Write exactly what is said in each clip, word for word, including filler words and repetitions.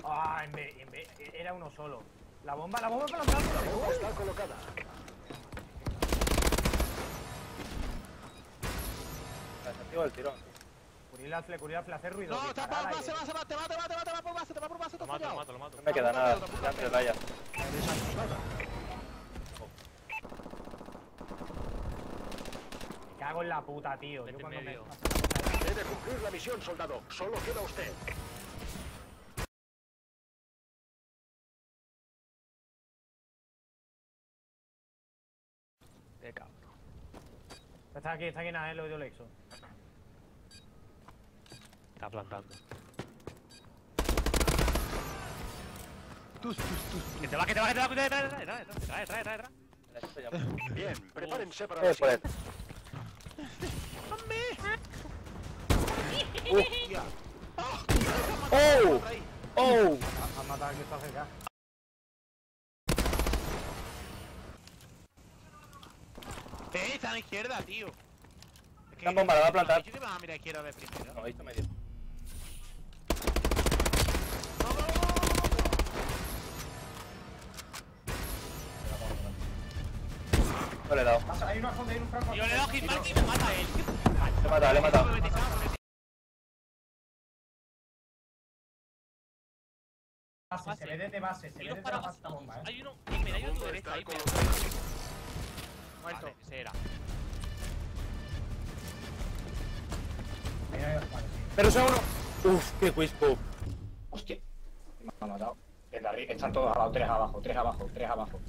Ah, en vez, en vez, era uno solo. La bomba, la bomba para los lados. La bomba está colocada. Desactivo el tirón. Curilafle, curilafle, hace ruido. No, está por base, base, base, te va, te va, te va, te va por base, te va por base, te Lo mato, lo mato, lo mato. No me queda nada. Ya antes vaya. Me cago en la puta, tío. Yo cuando me... Debe cumplir la misión, soldado. Solo queda usted. De cabrón. Está aquí, está aquí nada, eh, lo he oído Lexo. Está plantando. Tus, tus, tus. Que te va, que te va, que te va, que te va, trae, trae, trae, trae, trae, trae, trae. Bien, prepárense para Eh, la pues. siguiente. ¡Oh! ¡Oh! Han matado al que está cerca. Eh, está a la izquierda, tío. Es Esta bomba la va a plantar. Yo te vas a mirar a izquierda de primero. No, visto medio. No le he dado. Hay una fonda, hay un franco. Yo le he dado hitmark y me mata él. Le he matado, le he matado. Base, se ve desde base, se ve desde la base esta bomba, eh. Hay uno, mira, hay uno a tu derecha, ahí, mira. Muerto. Vale, ese era. Ahí, ahí, vale, sí. Pero sea uno. Uf, qué quispo. Hostia. Me ha matado. El de arriba, están todos abajo, tres abajo, tres abajo, tres abajo.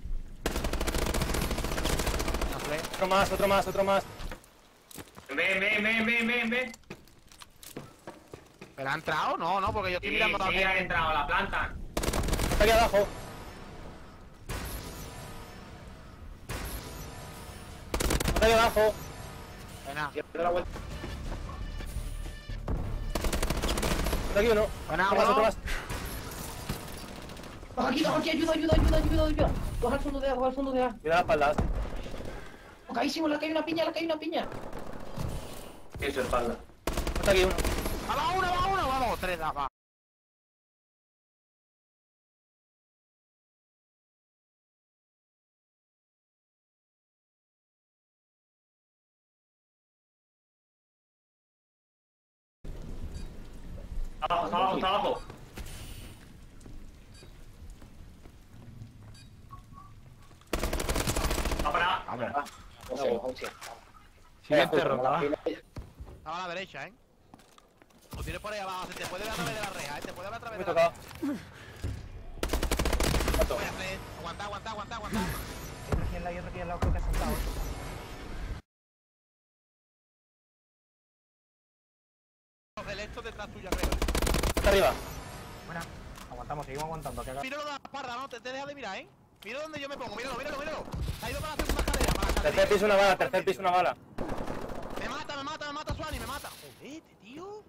Otro más, otro más, otro más. Ven, ven, ven, ven, ven, ven. ¿Pero ha entrado? No, no, porque yo estoy Sí, mirando sí, la han entrado, la planta. Está aquí abajo. Está aquí abajo. Buena. Cierra la vuelta. Está aquí uno. Buena, Otro más, uno. otro más. Baja aquí, baja aquí, ayuda, ayuda, ayuda, ayuda, ayuda. Baja al fondo de A, baja al fondo de A. Cuida las espaldas. Caísimo, la que hay una piña, la que hay una piña. Eso, espalda. Está aquí uno. ¡Vamos, uno, vamos, uno! ¡Vamos! Tres, va. Abajo, está abajo, está abajo. Va para. A ver. Hostia. Siguiente ronda. Estaba a la derecha, ¿eh? Lo tienes por ahí abajo, se te puede ver a través de la reja, ¿eh? Te puede ver a través Me he de la reja. tocado. Mato. Voy a hacer. Aguanta, aguanta, aguanta, aguanta. Otro aquí al lado y otro aquí al lado, creo que ha saltado. El esto detrás tuya, creo. Está arriba. Buena. Aguantamos, seguimos aguantando. Que haga... Míralo de la parra, ¿no? Te, te deja de mirar, ¿eh? Mira donde yo me pongo, míralo, míralo, míralo. Se ha ido para la segunda escalera, para la Tercer escalera. piso una bala, tercer piso una bala. Me mata, me mata, me mata Suani, me mata. Joder, tío.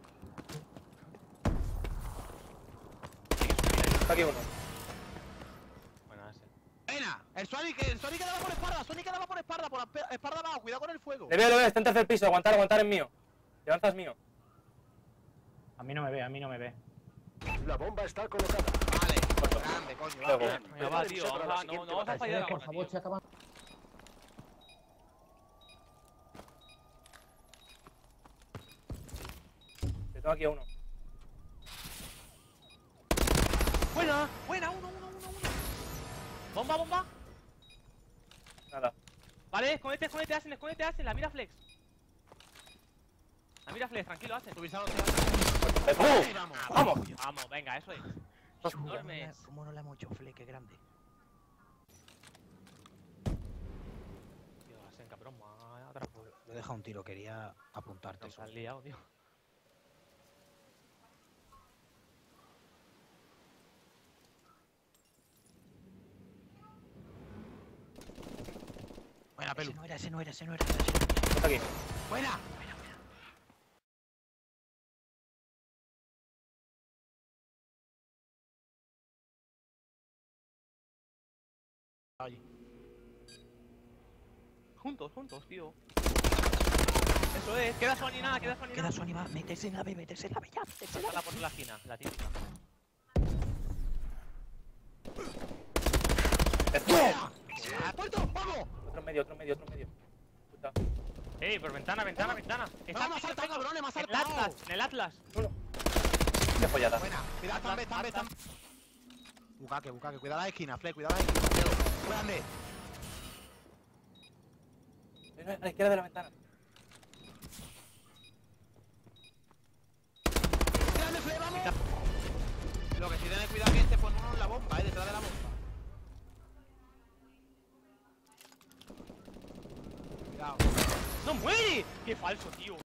Está aquí uno. Bueno, ese. Buena. El Suani, que el Suani quedaba por espalda, Suani quedaba por espalda, por la pe- espalda abajo, cuidado con el fuego. Le veo, le veo, está en tercer piso. Aguantar, aguantar es mío. Levanza es mío. A mí no me ve, a mí no me ve. La bomba está colocada. Vale, grande, coño, va. Luego. Bien, Venga, va, prepárense tío, para vamos la a, no, siguiente no vamos a batalla. fallar Por ahora, favor, tío. se acaban. Le tengo aquí a uno. Buena, buena, uno, uno, uno, uno. Bomba, bomba. Nada. Vale, escondete, escondete, hacen, escondete, hacen, la mira flex. La mira flex, tranquilo, hacen. Subizado, ¡Uh! vamos. ¡Vamos! Vamos, venga, eso es. Enormes. ¿Cómo no le hemos hecho fle? Qué grande. Tío, hacen cabrón, más atrás. Yo he dejado un tiro, quería apuntarte. Nos han liado, tío. Buena, pelu. Ese no era, ese no era, ese no era. Ese no era. Está aquí. Buena. Allí. Juntos, juntos, tío. Eso es, queda su nada, queda su Queda nada. su animal, métese en la B, métese en la B ya, métese en la B. Pásala por la esquina, la típica. ¡Ah, puerto! ¡Vamos! Otro medio, otro medio, otro medio. Puta. Eh, por ventana, ventana, ventana. ¡No, me ha saltado, cabrones, me ha En el saltado! Atlas, en el Atlas. Qué follada. Buena, cuidado, están B, están B, están B. Bucaque, bucaque, cuidado la esquina, Fle, cuidado la esquina. Cuidado, grande. A la izquierda de la ventana. ¡Grande, Fle, vamos! Lo que sí tenés cuidado que este pone uno en la bomba, eh, detrás de la bomba. Cuidado. ¡No muere! ¡Qué falso, tío!